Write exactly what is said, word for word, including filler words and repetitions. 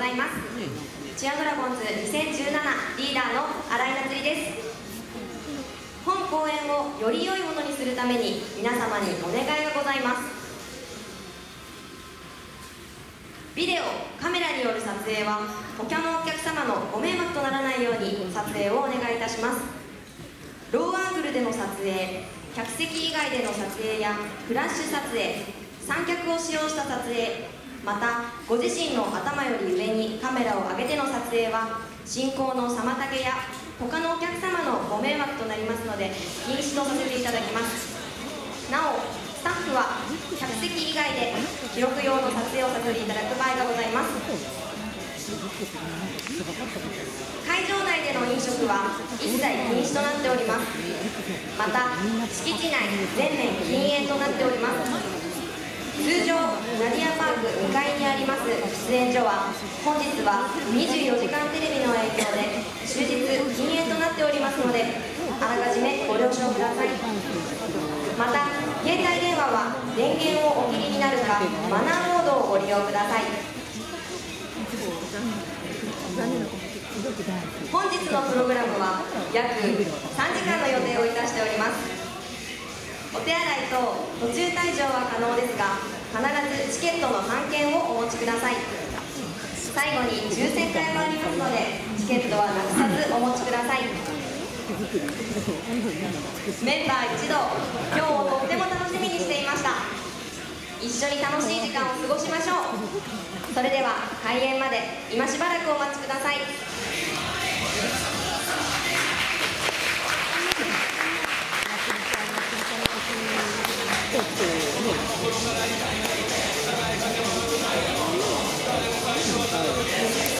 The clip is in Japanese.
います。チアドラゴンズにせんじゅうななリーダーの新井夏里です。本公演をより良いものにするために皆様にお願いがございます。ビデオ、カメラによる撮影は他のお客様のご迷惑とならないように撮影をお願いいたします。ローアングルでの撮影、客席以外での撮影やフラッシュ撮影、三脚を使用した撮影、またご自身の頭より上にカメラを上げての撮影は進行の妨げや他のお客様のご迷惑となりますので禁止とさせていただきます。なおスタッフは客席以外で記録用の撮影をさせていただく場合がございます。会場内での飲食は一切禁止となっております。また敷地内全面禁煙となっております。通常ナディアパークにかいにあります出演所は本日はにじゅうよじかんテレビの影響で終日禁煙となっておりますのであらかじめご了承ください。また携帯電話は電源をお切りになるかマナーモードをご利用ください。本日のプログラムは約さんじかんの予定をいたしております。お手洗いと途中退場は可能ですが必ずチケットの半券をお持ちください。最後に抽選会もありますのでチケットはなくさずお持ちください。メンバー一同、今日をとっても楽しみにしていました。一緒に楽しい時間を過ごしましょう。それでは開演まで今しばらくお待ちください。 ちょっとね